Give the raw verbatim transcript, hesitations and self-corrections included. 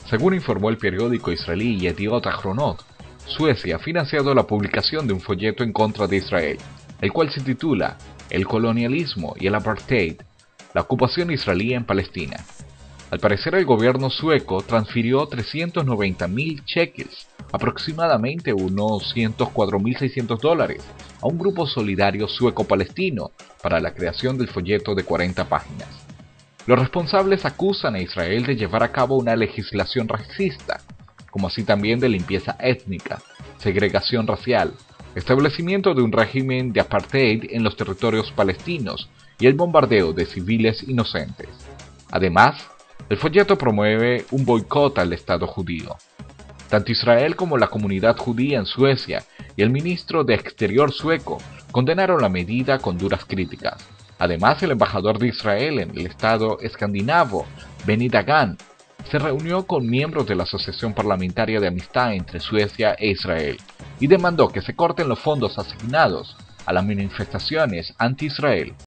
Según informó el periódico israelí Yediot Ahronot, Suecia ha financiado la publicación de un folleto en contra de Israel, el cual se titula El colonialismo y el apartheid, la ocupación israelí en Palestina. Al parecer el gobierno sueco transfirió trescientos noventa mil shekels, aproximadamente unos ciento cuatro mil seiscientos dólares, a un grupo solidario sueco-palestino para la creación del folleto de cuarenta páginas. Los responsables acusan a Israel de llevar a cabo una legislación racista, como así también de limpieza étnica, segregación racial, establecimiento de un régimen de apartheid en los territorios palestinos y el bombardeo de civiles inocentes. Además, el folleto promueve un boicot al Estado judío. Tanto Israel como la comunidad judía en Suecia y el ministro de Exterior sueco condenaron la medida con duras críticas. Además, el embajador de Israel en el estado escandinavo, Benny Dagan, se reunió con miembros de la Asociación Parlamentaria de Amistad entre Suecia e Israel y demandó que se corten los fondos asignados a las manifestaciones anti-Israel.